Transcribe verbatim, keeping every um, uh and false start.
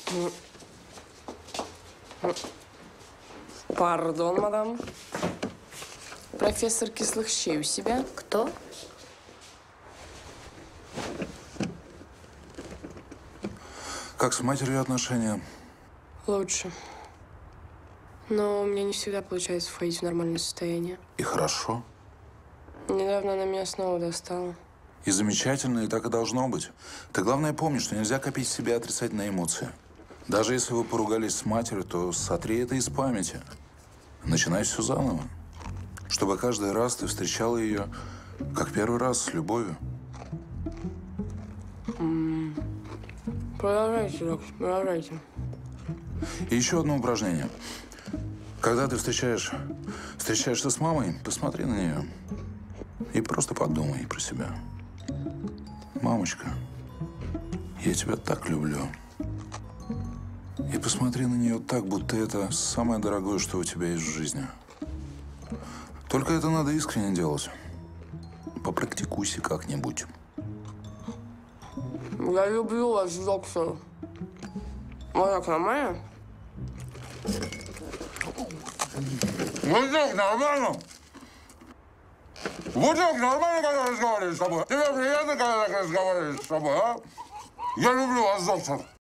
Пардон, мадам. Профессор кислых щей у себя? Кто? Как с матерью отношения? Лучше. Но у меня не всегда получается входить в нормальное состояние. И хорошо. Недавно она меня снова достала. И замечательно, и так и должно быть. Ты, главное, помни, что нельзя копить в себе отрицательные эмоции. Даже если вы поругались с матерью, то сотри это из памяти. Начинай все заново. Чтобы каждый раз ты встречала ее, как первый раз, с любовью. Продолжайте, доктор, продолжайте. И еще одно упражнение. Когда ты встречаешь, встречаешься с мамой, посмотри на нее и просто подумай про себя. Мамочка, я тебя так люблю. И посмотри на нее так, будто это самое дорогое, что у тебя есть в жизни. Только это надо искренне делать. Попрактикуйся как-нибудь. Я люблю вас, доктор. Вот так нормально? Вот так нормально? Вот так нормально, когда разговариваешь с тобой? Тебе приятно, когда так разговариваешь с тобой, а? Я люблю вас, доктор.